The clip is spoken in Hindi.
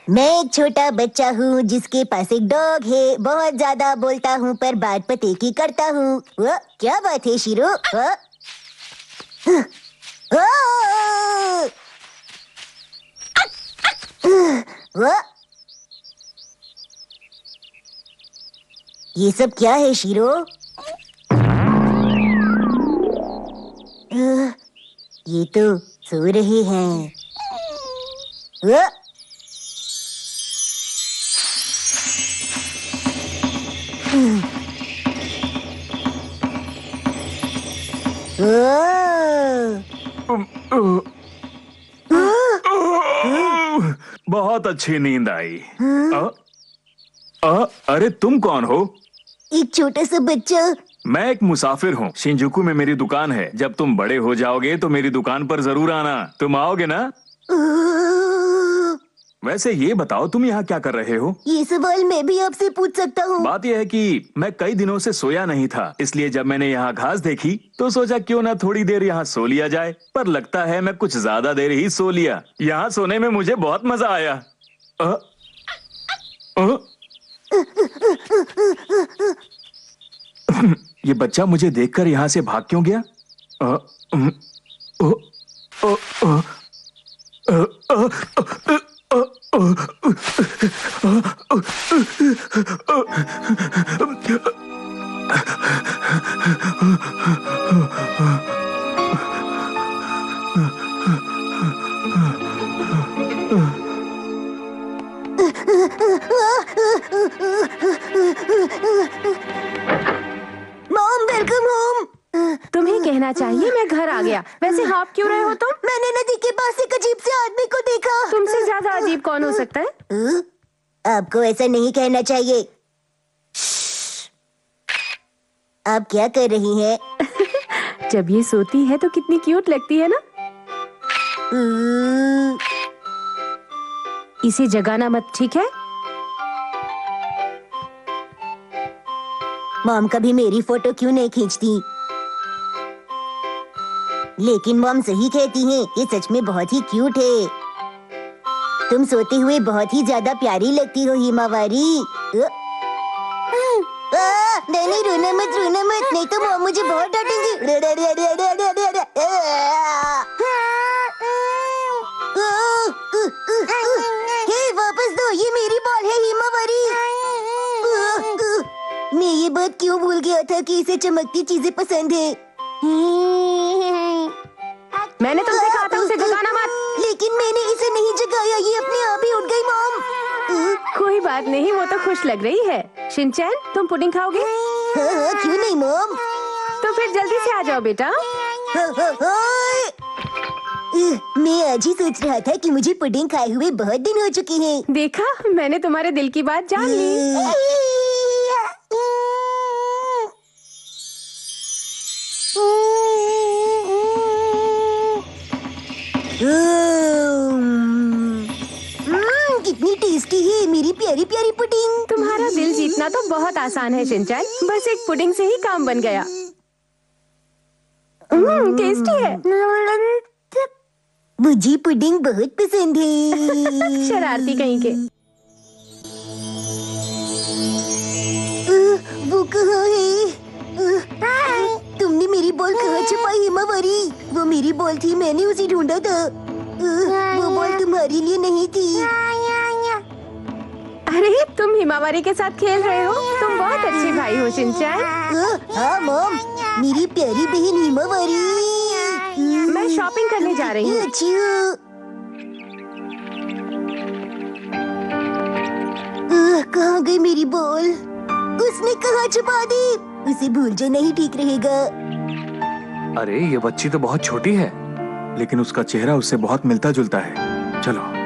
मैं एक छोटा बच्चा हूँ जिसके पास एक डॉग है। बहुत ज्यादा बोलता हूँ पर बात पते की करता हूँ। क्या बात है शीरो? ये सब क्या है शीरो? ये तो सो रहे हैं। बहुत अच्छी नींद आई। अरे तुम कौन हो? एक छोटा सा बच्चा। मैं एक मुसाफिर हूँ। शिंजुकू में मेरी दुकान है। जब तुम बड़े हो जाओगे तो मेरी दुकान पर जरूर आना। तुम आओगे ना? वैसे ये बताओ तुम यहाँ क्या कर रहे हो? ये सवाल मैं भी आपसे पूछ सकता हूँ? बात यह है कि मैं कई दिनों से सोया नहीं था, इसलिए जब मैंने यहाँ घास देखी तो सोचा क्यों ना थोड़ी देर यहाँ सो लिया जाए। पर लगता है मैं कुछ ज्यादा देर ही सो लिया। यहाँ सोने में मुझे बहुत मजा आया। ये बच्चा मुझे देखकर यहाँ से भाग क्यों गया? Mom, welcome home. तुम्हें कहना चाहिए मैं घर आ गया। वैसे हाँफ क्यों रहे हो तुम? मैंने नदी के पास एक अजीब से आदमी को देखा। तुमसे ज्यादा अजीब कौन हो सकता है? आपको ऐसा नहीं कहना चाहिए। आप क्या कर रही हैं? जब ये सोती है तो कितनी क्यूट लगती है ना। इसे जगाना मत, ठीक है? मॉम कभी मेरी फोटो क्यों नहीं खींचती? लेकिन मॉम सही कहती हैं, ये सच में बहुत ही क्यूट है। तुम सोते हुए बहुत ही ज्यादा प्यारी लगती हो हिमावारी। नहीं, रोना मत, नहीं तो मॉम मुझे बहुत डांटेंगी। हे, वापस दो, ये मेरी बॉल है हिमावारी। मैं ये बात क्यों भूल गया था कि इसे चमकती चीजें पसंद है। मैंने तुमसे कहा था उसे जगाना मत। लेकिन मैंने इसे नहीं जगाया, ये अपने आप ही उठ गई मॉम। कोई बात नहीं, वो तो खुश लग रही है। शिनचैन, तुम पुडिंग खाओगे? हाँ, क्यों नहीं मॉम। तो फिर जल्दी से आ जाओ बेटा। मैं आज ही सोच रहा था कि मुझे पुडिंग खाए हुए बहुत दिन हो चुके हैं। देखा, मैंने तुम्हारे दिल की बात जान ली। कितनी टेस्टी है मेरी प्यारी प्यारी पुडिंग। तुम्हारा दिल जीतना तो बहुत आसान है शिनचैन, बस एक पुडिंग से ही काम बन गया। टेस्टी है। मुझे पुडिंग बहुत पसंद है। शरारती कहीं के। वो कहाँ है? तुमने मेरी बॉल कहाँ छुपाई हिमावारी? वो मेरी बॉल थी, मैंने उसे ढूंढा था। वो बॉल तुम्हारे लिए नहीं थी। अरे तुम हिमावारी के साथ खेल रहे हो? तुम बहुत अच्छे भाई हो शिनचैन। हाँ मॉम, मेरी प्यारी बहन हिमावारी। मैं शॉपिंग करने जा रही हूँ। अच्छा। कहाँ गई मेरी बॉल? उसने कहाँ छुपा दी? उसे भूल जो नहीं ठीक रहेगा। अरे ये बच्ची तो बहुत छोटी है, लेकिन उसका चेहरा उससे बहुत मिलता जुलता है। चलो।